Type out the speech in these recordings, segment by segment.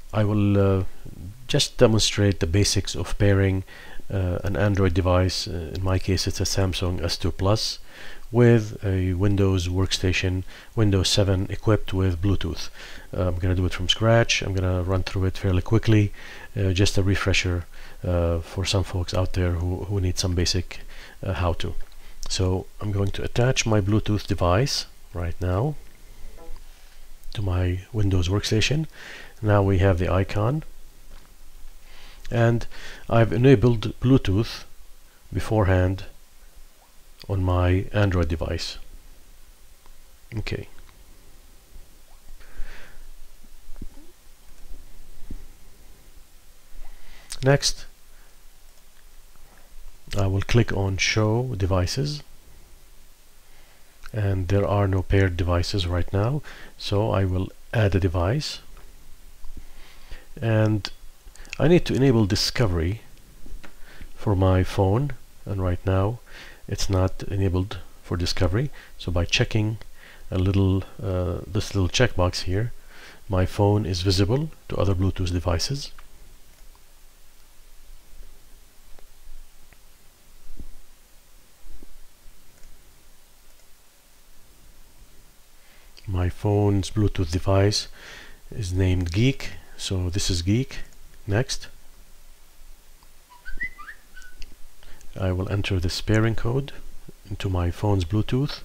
I will just demonstrate the basics of pairing an Android device, in my case it's a Samsung S2 Plus, with a Windows workstation, Windows 7, equipped with Bluetooth. I'm going to do it from scratch. I'm going to run through it fairly quickly, just a refresher for some folks out there who need some basic how-to. So I'm going to attach my Bluetooth device right now to my Windows workstation. Now we have the icon, and I've enabled Bluetooth beforehand on my Android device. Okay. Next, I will click on Show Devices, and there are no paired devices right now, so I will add a device, and I need to enable discovery for my phone, and right now it's not enabled for discovery. So by checking a little this little checkbox here, my phone is visible to other Bluetooth devices. My phone's Bluetooth device is named Geek, so this is Geek. Next, I will enter this pairing code into my phone's Bluetooth.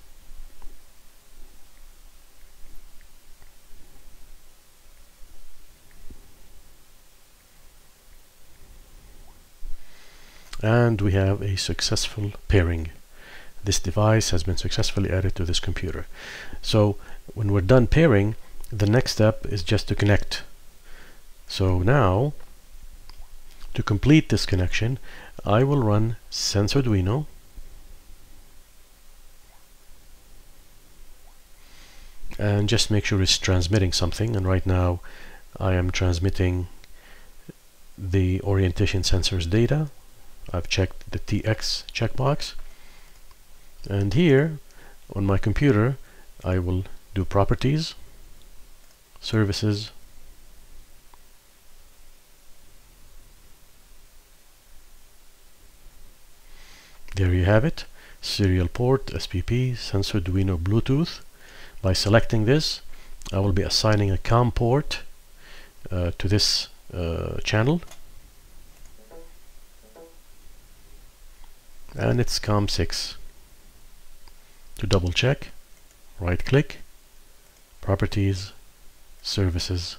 And we have a successful pairing. This device has been successfully added to this computer. So when we're done pairing, the next step is just to connect. So now, to complete this connection, I will run SensoDuino, and just make sure it's transmitting something. And right now I am transmitting the orientation sensors data. I've checked the TX checkbox, and here on my computer I will do properties, services, there you have it, serial port, SPP, SensoDuino Bluetooth. By selecting this, I will be assigning a COM port to this channel, and it's COM6. To double check, right click, properties, services,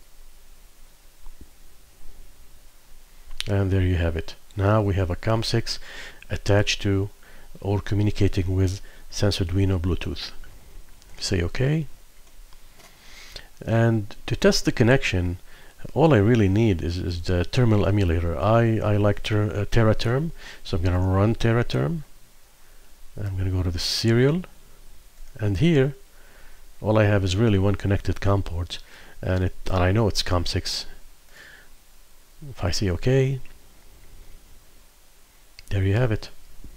and there you have it. Now we have a COM6 attached to or communicating with SensoDuino Bluetooth. Say OK, and to test the connection, all I really need is the terminal emulator. I like Tera Term, so I'm going to run Tera Term. I'm going to go to the serial, and here all I have is really one connected COM port, and I know it's COM6. If I say OK, there you have it.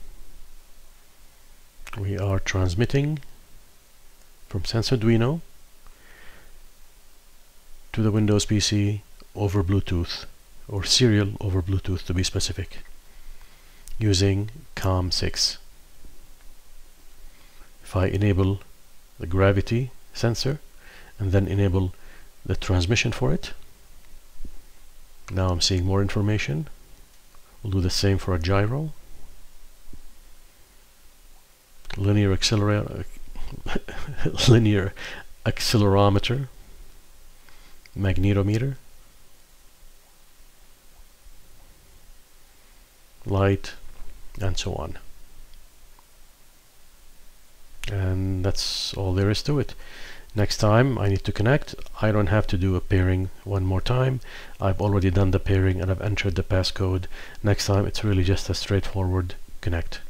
We are transmitting from SensoDuino to the Windows PC over Bluetooth, or serial over Bluetooth to be specific, using COM6. If I enable the gravity sensor and then enable the transmission for it, now I'm seeing more information. We'll do the same for a gyro, linear accelerometer, magnetometer, light, and so on. And that's all there is to it. Next time I need to connect, I don't have to do a pairing one more time. I've already done the pairing and I've entered the passcode. Next time it's really just a straightforward connect.